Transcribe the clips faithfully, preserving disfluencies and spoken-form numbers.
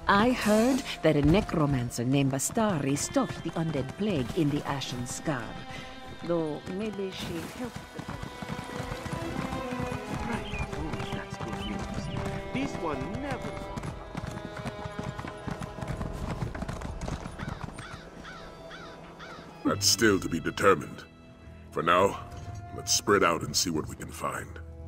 I heard that a necromancer named Bastari stopped the undead plague in the Ashen Scar. Though maybe she helped the... Right. Oh, that's good news. This one never... That's still to be determined. For now, let's spread out and see what we can find.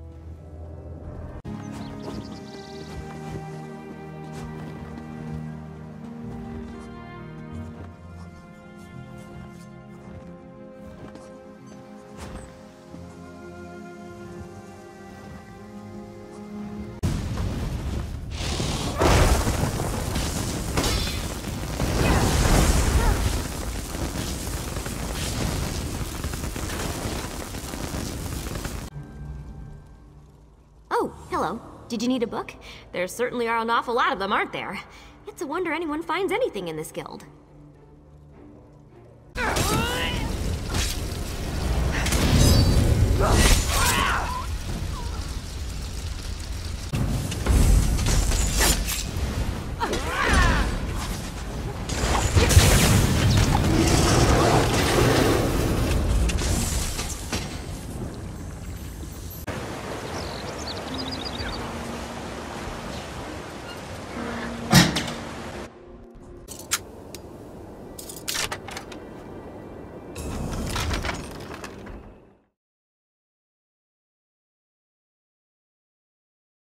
Oh, hello. Did you need a book? There certainly are an awful lot of them, aren't there? It's a wonder anyone finds anything in this guild. Ah!